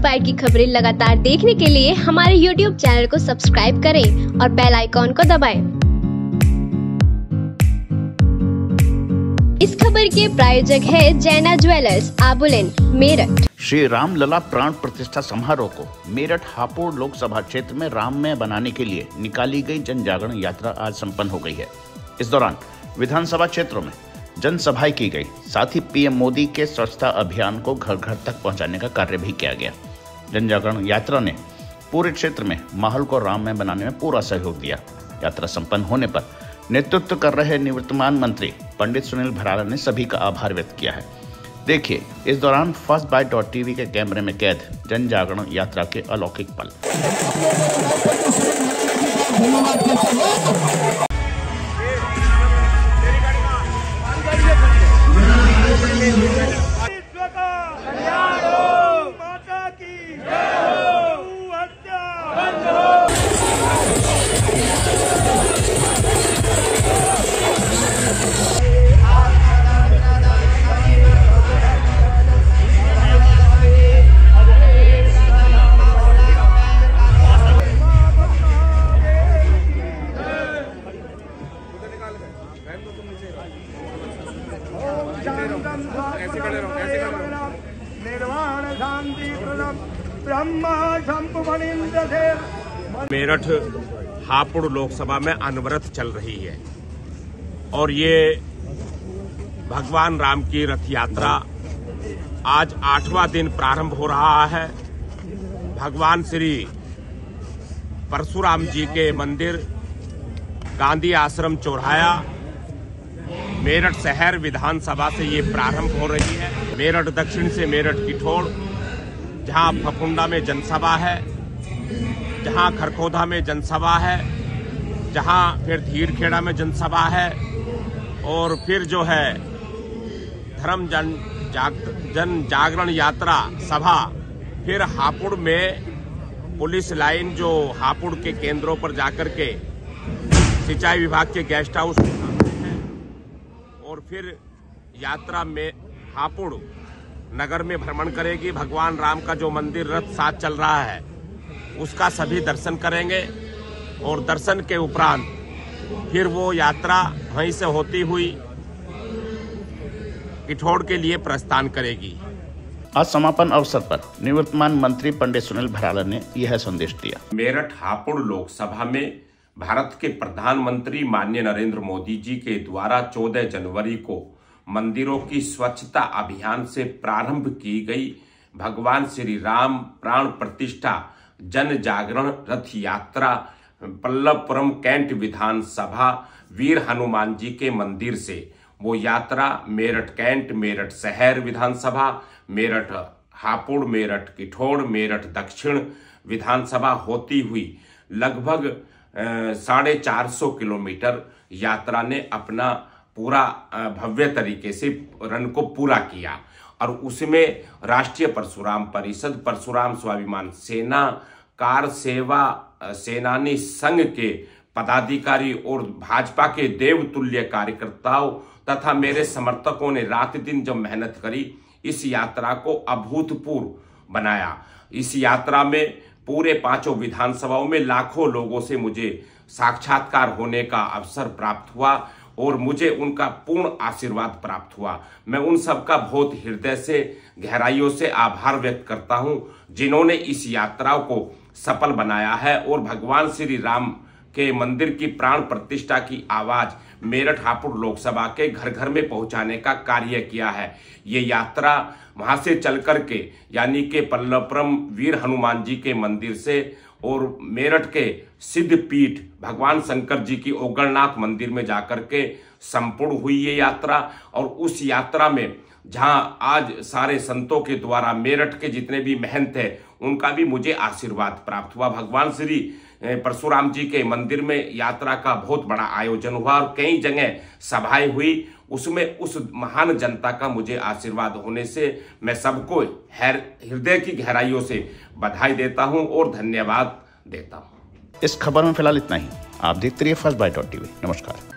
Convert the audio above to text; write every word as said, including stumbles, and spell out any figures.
Bite की खबरें लगातार देखने के लिए हमारे यूट्यूब चैनल को सब्सक्राइब करें और बेल आइकॉन को दबाएं। इस खबर के प्रायोजक है जैना ज्वेलर्स, आबुलेन, मेरठ। श्री राम लला प्राण प्रतिष्ठा समारोह को मेरठ हापुड़ लोकसभा क्षेत्र में राममय बनाने के लिए निकाली गई जन जागरण यात्रा आज संपन्न हो गई है। इस दौरान विधानसभा क्षेत्रों में जनसभाएं की गई, साथ ही पीएम मोदी के स्वच्छता अभियान को घर घर तक पहुंचाने का कार्य भी किया गया। जन जागरण यात्रा ने पूरे क्षेत्र में माहौल को राममय बनाने में पूरा सहयोग दिया। यात्रा संपन्न होने पर नेतृत्व कर रहे निवर्तमान मंत्री पंडित सुनील भराला ने सभी का आभार व्यक्त किया है। देखिए इस दौरान फर्स्ट बाइट डॉट टीवी के कैमरे में कैद जन जागरण यात्रा के अलौकिक पल। ऐसे खड़े रहो, ऐसे खड़े रहो। निर्वाण शांति प्रदम ब्रह्मा शंभु मणिंद्र। मेरठ हापुड़ लोकसभा में अनवरत चल रही है और ये भगवान राम की रथ यात्रा आज आठवां दिन प्रारंभ हो रहा है। भगवान श्री परशुराम जी के मंदिर गांधी आश्रम चौराहा मेरठ शहर विधानसभा से ये प्रारंभ हो रही है। मेरठ दक्षिण से मेरठ किठोड़, जहां फफुंडा में जनसभा है, जहां खरखोदा में जनसभा है, जहां फिर धीरखेड़ा में जनसभा है और फिर जो है धर्म जन जाग, जन जागरण यात्रा सभा फिर हापुड़ में पुलिस लाइन जो हापुड़ के केंद्रों पर जाकर के सिंचाई विभाग के गेस्ट हाउस और फिर यात्रा में हापुड़ नगर में भ्रमण करेगी। भगवान राम का जो मंदिर रथ साथ चल रहा है उसका सभी दर्शन करेंगे और दर्शन के उपरांत फिर वो यात्रा वहीं से होती हुई किठोड़ के लिए प्रस्थान करेगी। आज समापन अवसर पर निवर्तमान मंत्री पंडित सुनील भराला ने यह संदेश दिया। मेरठ हापुड़ लोकसभा में भारत के प्रधानमंत्री माननीय नरेंद्र मोदी जी के द्वारा चौदह जनवरी को मंदिरों की स्वच्छता अभियान से प्रारंभ की गई भगवान श्री राम प्राण प्रतिष्ठा जन जागरण रथ यात्रा पल्लवपुरम कैंट विधानसभा वीर हनुमान जी के मंदिर से वो यात्रा मेरठ कैंट, मेरठ शहर विधानसभा, मेरठ हापुड़, मेरठ किठोड़, मेरठ दक्षिण विधानसभा होती हुई लगभग साढ़े चार सौ किलोमीटर यात्रा ने अपना पूरा भव्य तरीके से रन को पूरा किया और उसमें राष्ट्रीय परशुराम परिषद, परशुराम स्वाभिमान सेना, कार सेवा सेनानी संघ के पदाधिकारी और भाजपा के देवतुल्य कार्यकर्ताओं तथा मेरे समर्थकों ने रात दिन जब मेहनत करी इस यात्रा को अभूतपूर्व बनाया। इस यात्रा में पूरे पांचों विधानसभाओं में लाखों लोगों से मुझे साक्षात्कार होने का अवसर प्राप्त हुआ और मुझे उनका पूर्ण आशीर्वाद प्राप्त हुआ। मैं उन सबका बहुत हृदय से गहराइयों से आभार व्यक्त करता हूं जिन्होंने इस यात्रा को सफल बनाया है और भगवान श्री राम के मंदिर की प्राण प्रतिष्ठा की आवाज मेरठ हापुड़ लोकसभा के घर घर में पहुंचाने का कार्य किया है। ये यात्रा वहां से चल करके यानी कि पल्लवपुरम वीर हनुमान जी के मंदिर से और मेरठ के सिद्ध पीठ भगवान शंकर जी की ओगरनाथ मंदिर में जाकर के संपूर्ण हुई ये यात्रा और उस यात्रा में जहां आज सारे संतों के द्वारा मेरठ के जितने भी महंत हैं उनका भी मुझे आशीर्वाद प्राप्त हुआ। भगवान श्री परशुराम जी के मंदिर में यात्रा का बहुत बड़ा आयोजन हुआ और कई जगह सभाएं हुई, उसमें उस महान जनता का मुझे आशीर्वाद होने से मैं सबको हृदय की गहराइयों से बधाई देता हूं और धन्यवाद देता हूं। इस खबर में फिलहाल इतना ही। आप देखते रहिए फर्स्ट बाइट डॉट टीवी। नमस्कार।